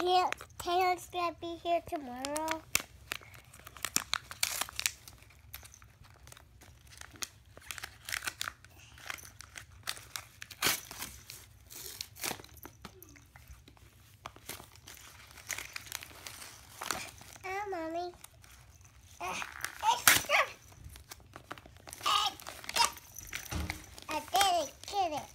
Taylor's gonna be here tomorrow. Mommy. I didn't get it.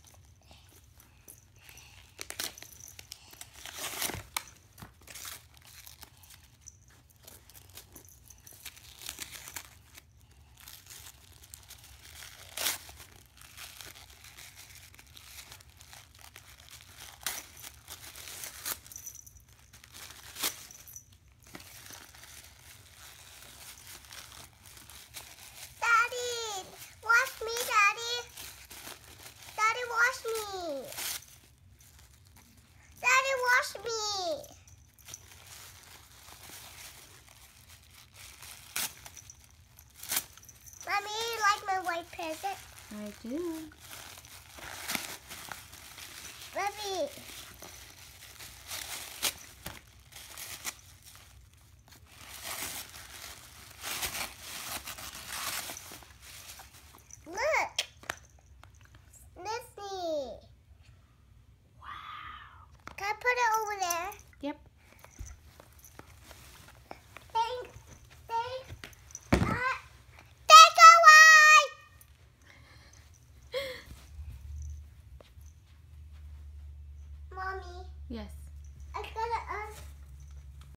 Mommy, you like my white present? I do. Mommy. Look. Disney. Wow. Can I put it over there? Yep. Mommy. Yes.